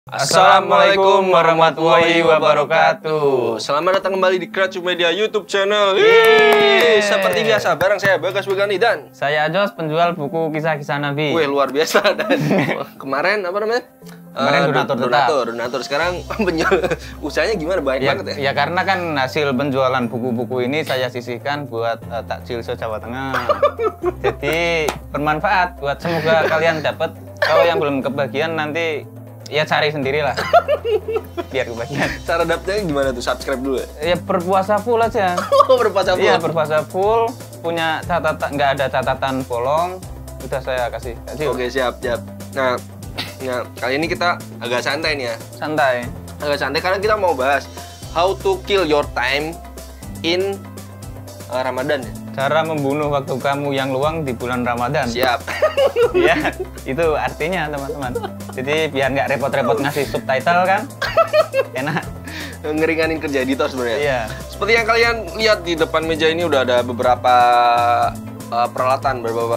Assalamualaikum warahmatullahi wabarakatuh. Selamat datang kembali di Keracu Media YouTube channel. Seperti biasa, bareng saya Bagas Begani dan saya Jos, penjual buku kisah-kisah Nabi. Wih, luar biasa. Dan kemarin apa namanya? Kemarin donatur. Sekarang penjual. Usahanya gimana? Baik banget ya? Ya karena kan hasil penjualan buku-buku ini saya sisihkan buat takjil se-Jawa Tengah. Jadi bermanfaat buat semoga kalian dapat. Kalau yang belum kebagian nanti ya cari sendirilah. Biar kebagian. Cara dapetnya gimana tuh? Subscribe dulu ya? Ya berpuasa full aja. Berpuasa full? Iya, berpuasa full. Punya catatan, nggak ada catatan bolong. Udah saya kasih. Oke, siap. Nah, kali ini kita agak santai nih ya. Santai. Agak santai karena kita mau bahas how to kill your time in Ramadan ya. Cara membunuh waktu kamu yang luang di bulan Ramadan. Siap. Ya, itu artinya teman-teman. Jadi biar nggak repot-repot ngasih subtitle kan. Enak. Ngeringanin kerja editor sebenarnya. Iya. Seperti yang kalian lihat di depan meja ini udah ada beberapa peralatan, beberapa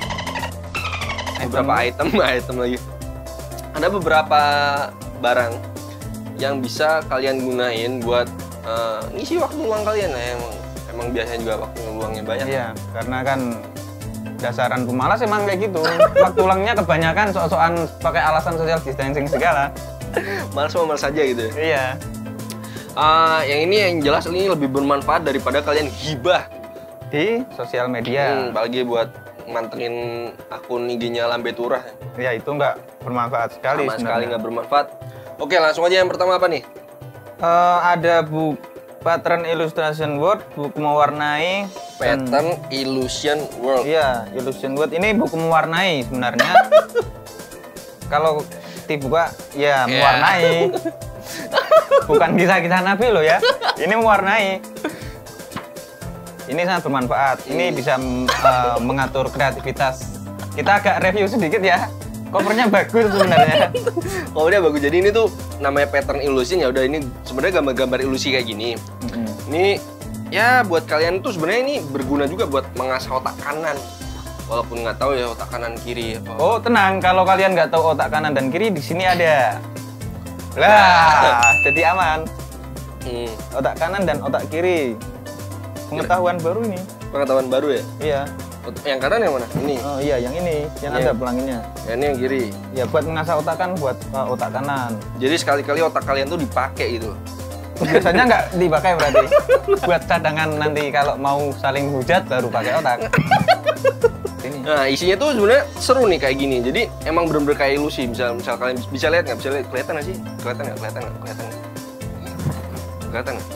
item lagi. Ada beberapa barang yang bisa kalian gunain buat ngisi waktu luang kalian ya. Emang biasanya juga waktu luangnya banyak. Iya, karena kan dasaran pemalas emang kayak gitu. Waktu luangnya kebanyakan sok-sokan pakai alasan social distancing segala. Malas saja gitu ya. Iya. Yang ini yang jelas ini lebih bermanfaat daripada kalian hibah di sosial media. Apalagi buat mantengin akun IG-nya Lambe Turah. Ya itu nggak bermanfaat sekali. Sama sekali nggak bermanfaat. Oke, langsung aja yang pertama apa nih? Ada Pattern Illustration World, buku mewarnai. Pattern Illusion World. Iya, Illusion World ini buku mewarnai sebenarnya. Kalau dibuka, ya mewarnai. Bukan kisah-kisah Nabi loh ya. Ini mewarnai. Ini sangat bermanfaat. Ini bisa mengatur kreativitas. Kita agak review sedikit ya. Covernya bagus sebenarnya. Covernya bagus. Jadi ini tuh namanya pattern illusion ya. Udah ini sebenarnya gambar-gambar ilusi kayak gini. Ini ya buat kalian tuh sebenarnya ini berguna juga buat mengasah otak kanan. Walaupun nggak tahu ya otak kanan kiri. Oh tenang, kalau kalian nggak tahu otak kanan dan kiri di sini ada. Lah, jadi aman. Otak kanan dan otak kiri. Pengetahuan baru ini. Pengetahuan baru ya? Iya. Yang kanan yang mana? Ini? Oh iya, yang ini. Yang ada pelanginya. Yang ini yang kiri? Ya buat mengasah otak kan buat otak kanan. Jadi sekali-kali otak kalian tuh dipakai gitu? Biasanya nggak dipakai berarti. Buat cadangan nanti kalau mau saling hujat baru pakai otak. Ini. Nah isinya tuh sebenarnya seru nih kayak gini. Jadi emang bener-bener kayak ilusi. Misal kalian bisa lihat nggak? Bisa lihat? Kelihatan nggak sih? Kelihatan nggak? Kelihatan nggak?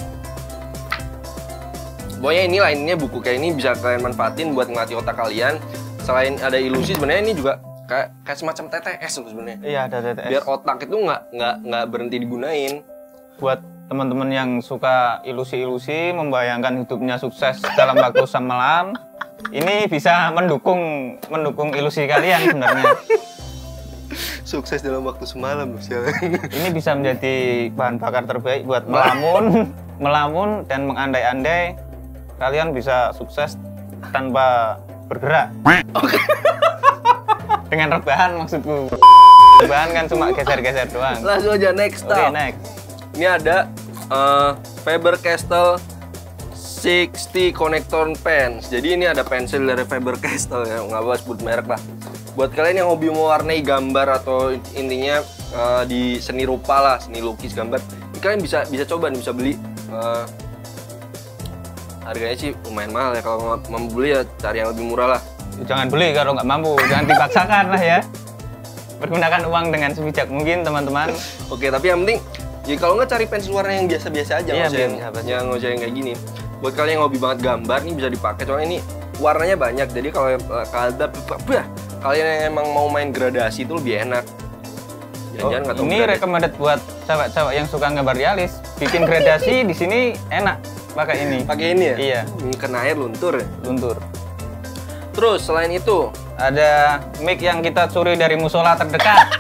Pokoknya ini buku kayak ini bisa kalian manfaatin buat ngelatih otak kalian. Selain ada ilusi sebenarnya ini juga kayak semacam TTS sebenarnya. Iya, ada TTS. Biar otak itu nggak berhenti digunain. Buat teman-teman yang suka ilusi-ilusi, membayangkan hidupnya sukses dalam waktu semalam, ini bisa mendukung ilusi kalian sebenarnya. Sukses dalam waktu semalam, Ini bisa menjadi bahan bakar terbaik buat melamun dan mengandai-andai. Kalian bisa sukses tanpa bergerak. Oke. Dengan rebahan maksudku. Rebahan kan cuma geser-geser doang. Langsung aja next. Oke, next. Ini ada Faber-Castell 60 Connector Pens. Jadi ini ada pensil dari Faber-Castell ya, nggak apa sebut merek lah. Buat kalian yang hobi mewarnai gambar atau intinya di seni rupa lah, seni lukis gambar, ini kalian bisa coba nih, bisa beli. Harganya sih lumayan mahal ya, kalau mau beli ya cari yang lebih murah lah. Jangan beli kalau nggak mampu, jangan dipaksakan lah ya. Pergunakan uang dengan sebijak mungkin teman-teman. Oke, tapi yang penting ya kalau nggak cari pensil warna yang biasa-biasa aja, iya, nggak usah yang kayak gini. Buat kalian yang hobi banget gambar nih bisa dipakai, soalnya ini warnanya banyak. Jadi kalau kalian yang emang mau main gradasi itu lebih enak. Ini recommended buat cewek-cewek yang suka gambar realis. Bikin gradasi di sini enak pakai ini. Pakai ini ya? Iya. Kena air luntur ya? Luntur. Terus selain itu ada mic yang kita curi dari musola terdekat.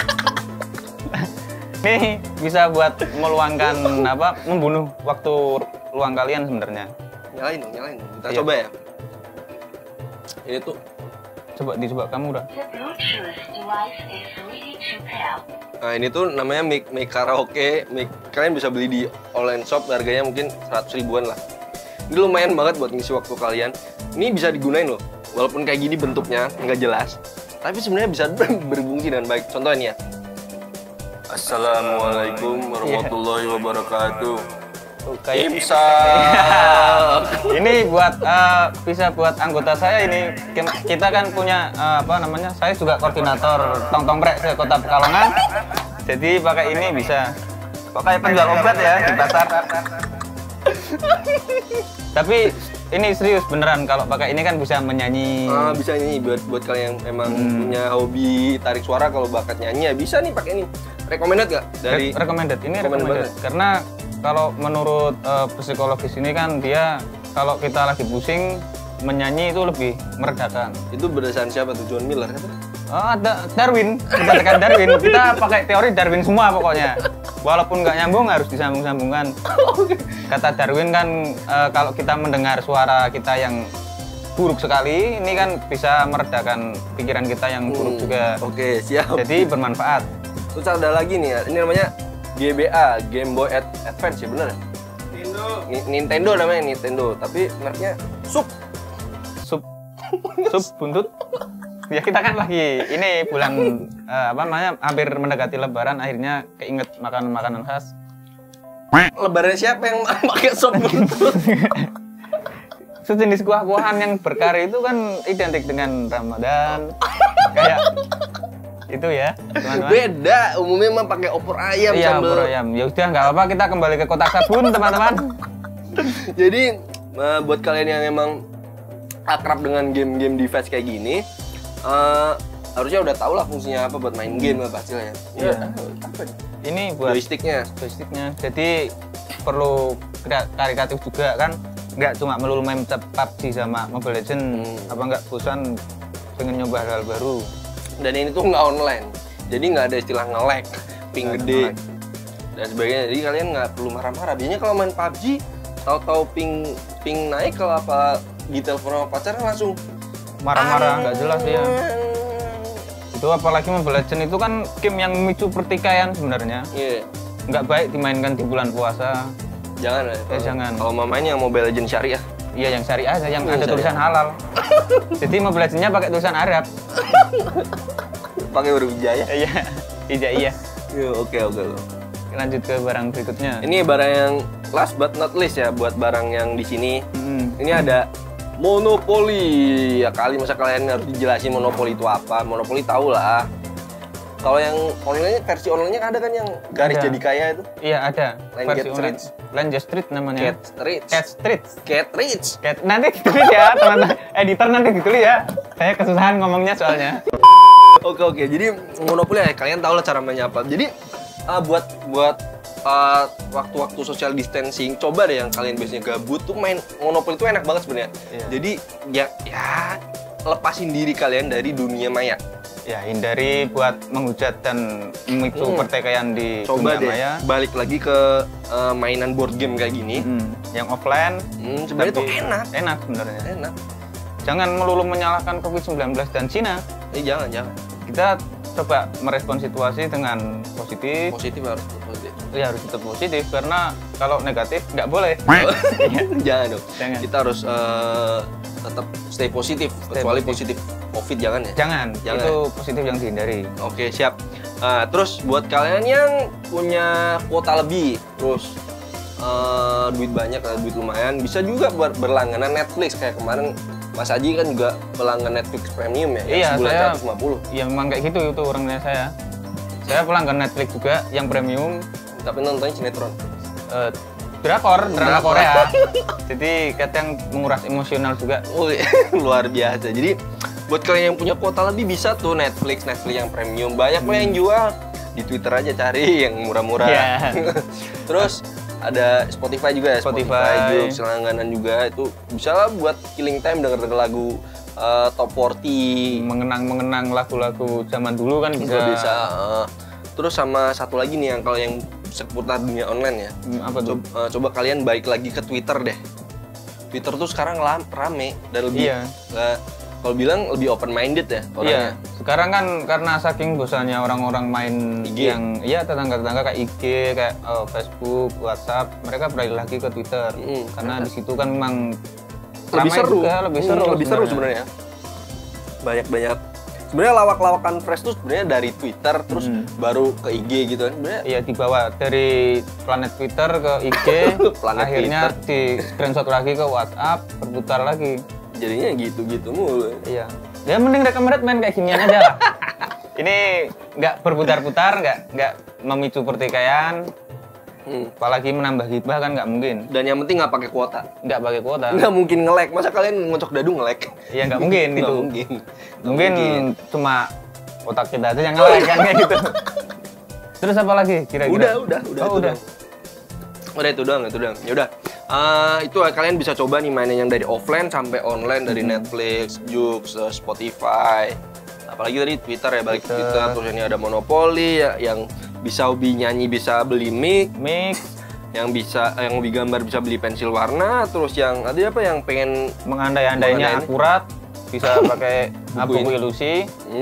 Ini bisa buat meluangkan membunuh waktu luang kalian sebenarnya. Nyalain. Kita coba ya. Ini tuh Coba dicoba kamu udah. Nah ini tuh namanya mic karaoke, mic kalian bisa beli di online shop, harganya mungkin 100 ribuan lah. Ini lumayan banget buat ngisi waktu kalian. Ini bisa digunain loh, walaupun kayak gini bentuknya nggak jelas, tapi sebenarnya bisa berfungsi dengan baik. Contohnya ya. Assalamualaikum warahmatullahi wabarakatuh. Ini buat bisa buat anggota saya ini. Kita kan punya apa namanya? Saya juga koordinator tong-tong-prek se Kota Pekalongan. Jadi pakai ini bisa. Kok kayak penjual obat ya di pasar. Tapi ini serius beneran, kalau pakai ini kan bisa menyanyi. Bisa nyanyi buat kalian yang emang punya hobi tarik suara, kalau bakat nyanyi ya bisa nih pakai ini. Recommended gak? Dari recommended. Ini recommended karena kalau menurut psikologis ini kan dia kalau kita lagi pusing menyanyi itu lebih meredakan. Itu berdasarkan siapa tuh? John Miller kan? Ada Darwin, berdasarkan Darwin. Kita pakai teori Darwin semua pokoknya. Walaupun nggak nyambung harus disambung-sambungkan. Kata Darwin kan kalau kita mendengar suara kita yang buruk sekali, ini kan bisa meredakan pikiran kita yang buruk juga. Oke, siap. Jadi bermanfaat. Terus ada lagi nih ya, ini namanya GBA, Game Boy Advance ya, bener ya? Nintendo namanya, Nintendo, tapi mereknya Sub buntut. Ya kita kan lagi ini bulan apa namanya hampir mendekati Lebaran, akhirnya keinget makanan khas. Lebaran siapa yang pakai sop buntut? Sejenis kuah-kuahan yang berkari itu kan identik dengan Ramadan. Kayak itu ya, teman-teman. Beda, umumnya mah pakai opor ayam. Iya, opor ayam. Ya udah nggak apa-apa, kita kembali ke kotak sabun, teman-teman. Jadi buat kalian yang emang akrab dengan game-game device kayak gini, harusnya udah tau lah fungsinya apa buat main game lah pastilah ya. Iya. Apa nih? Ini buat joysticknya. Jadi perlu karitatif juga kan, nggak cuma melulu main PUBG sama Mobile Legends. Apa nggak bosan pengen nyoba hal baru? Dan ini tuh nggak online, jadi nggak ada istilah nge-lag, ping gede dan sebagainya. Jadi kalian nggak perlu marah-marah. Biasanya kalau main PUBG, tahu-tahu ping naik, kalau apa di telepon sama pacarnya langsung marah-marah, nggak jelas ya. Itu apalagi Mobile Legends itu kan game yang memicu pertikaian sebenarnya. Iya. Nggak baik dimainkan di bulan puasa. Jangan ya. Jangan. Kalau mamanya Mobile Legends syariah. Iya, yang syariah aja, yang ada tulisan halal. Jadi Mobile Legends-nya pakai tulisan Arab. Pakai huruf hijaiyah. Iya, hijaiyah. Iya, oke. Lanjut ke barang berikutnya. Ini barang yang last but not least ya, buat barang yang di sini. Ini ada Monopoly. Ya kali masa kalian harus dijelasin Monopoly itu apa? Monopoly tahu lah. Kalau yang online, versi online-nya ada kan yang garis ada. Jadi kaya itu? Iya, ada. Line Street. Line Street namanya. Cat Rich. Nanti ditulis ya, teman-teman. Editor nanti ditulis ya. Saya kesusahan ngomongnya soalnya. Oke. Jadi Monopoly ya, kalian tahu lah cara mainnya apa. Jadi buat waktu-waktu social distancing, coba deh yang kalian biasanya gabut tuh main Monopoly itu enak banget sebenarnya. Iya. Jadi ya lepasin diri kalian dari dunia maya. Ya, hindari buat menghujat dan memicu pertikaian di Coba dunia deh maya. balik lagi ke mainan board game kayak gini. Yang offline. Sebenarnya tuh enak. Enak sebenarnya. Enak. Jangan melulu menyalahkan COVID-19 dan Cina. Jangan. Kita coba merespon situasi dengan positif. Positif harus positif. Ya harus tetap positif, karena kalau negatif nggak boleh. Jangan dong. Jangan. Kita harus tetap stay positif. Kecuali positif COVID jangan ya. Jangan. Itu positif yang dihindari. Oke, siap. Terus buat kalian yang punya kuota lebih, terus duit banyak, duit lumayan, bisa juga buat berlangganan Netflix kayak kemarin. Mas Aji kan juga pelanggan Netflix Premium ya, iya, sebulan saya, 150. Iya, memang kayak gitu itu orangnya saya. Saya pelanggan Netflix juga yang premium. Tapi nontonnya sinetron. Drama Korea. Jadi kadang menguras emosional juga. Luar biasa. Jadi buat kalian yang punya kuota lebih bisa tuh Netflix yang premium. Banyak kok yang jual. Di Twitter aja cari yang murah-murah. Yeah. Terus ada Spotify juga ya, Spotify juga, langganan juga, itu bisa lah buat killing time denger lagu top 40, mengenang lagu-lagu zaman dulu kan bisa. Terus sama satu lagi nih yang kalau yang seputar dunia online ya, apa tuh? Coba kalian balik lagi ke Twitter deh. Twitter tuh sekarang rame dan lebih kalau bilang lebih open minded ya orangnya. Iya. Sekarang kan karena saking bosannya orang-orang main IG. yang tetangga-tetangga kayak IG, kayak Facebook, WhatsApp, mereka beralih lagi ke Twitter. Karena di situ kan memang Lebih ramai seru. juga, lebih seru Sebenarnya. Banyak sebenarnya lawak-lawakan Fresh tuh sebenarnya dari Twitter terus baru ke IG gitu kan. Sebenarnya Iya, dibawa dari planet Twitter ke IG, Planet akhirnya di screenshot lagi ke WhatsApp, berputar lagi. jadinya gitu-gitu mulu. Iya. Ya mending recommended main kayak ginian aja lah. Ini nggak berputar-putar, nggak memicu pertikaian, apalagi menambah gibah kan nggak mungkin. Dan yang penting nggak pakai kuota. Nggak pakai kuota. Nggak mungkin nge-lag. Masa kalian ngocok dadu nge-lag? Iya nggak mungkin Nggak itu. mungkin. Mungkin cuma otak kita aja yang ngelag kan kayak gitu. Terus apa lagi kira-kira? Udah. Oh, udah. Udah itu doang. Ya udah. Itu kalian bisa coba nih mainin yang dari offline sampai online dari Netflix, Joox, Spotify. Apalagi tadi Twitter ya, balik ke Twitter. Terus ini ada Monopoly ya, yang bisa hobi nyanyi bisa beli mic, yang hobi gambar bisa beli pensil warna, terus yang ada apa yang pengen Mengandai-andainya akurat, bisa pakai buku ilusi.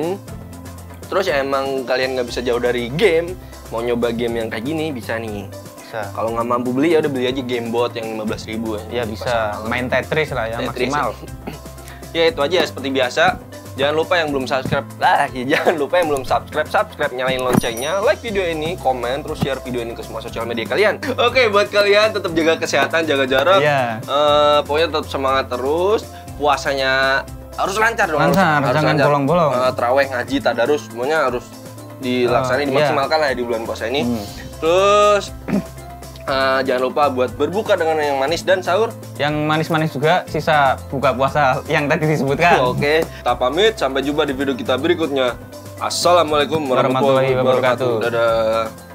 Terus ya emang kalian nggak bisa jauh dari game, mau nyoba game yang kayak gini bisa nih. Bisa. Kalau nggak mampu beli ya udah beli aja Gamebot yang 15.000 Ya bisa main Tetris lah ya, Tetris. maksimal. Ya itu aja seperti biasa. Jangan lupa yang belum subscribe, subscribe, nyalain loncengnya, like video ini, komen, terus share video ini ke semua sosial media kalian. Oke, buat kalian tetap jaga kesehatan, jaga jarak. Iya. Pokoknya tetap semangat terus. Puasanya harus lancar dong. Lancar, harus jangan lancar. bolong-bolong. Traweh, ngaji, tadarus, semuanya harus dilaksanain, dimaksimalkan lah ya di bulan puasa ini. Terus jangan lupa buat berbuka dengan yang manis dan sahur. Yang manis-manis juga, sisa buka puasa yang tadi disebutkan. Oke, kita pamit. Sampai jumpa di video kita berikutnya. Assalamualaikum warahmatullahi wabarakatuh. Dadah.